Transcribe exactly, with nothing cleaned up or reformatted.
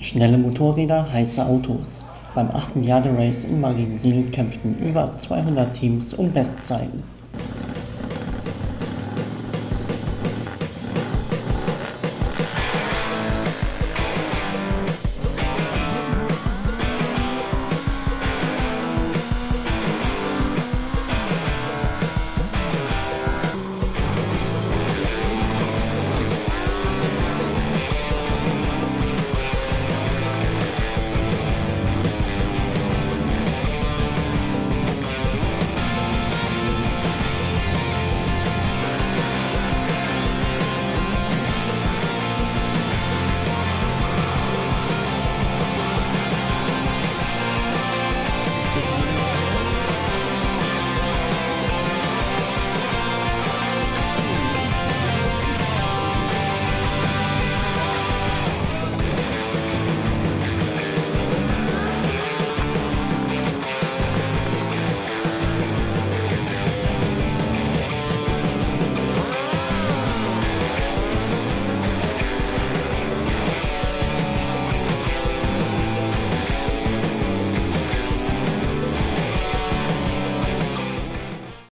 Schnelle Motorräder, heiße Autos. Beim achten Jade Race in Mariensiel kämpften über zweihundert Teams um Bestzeiten.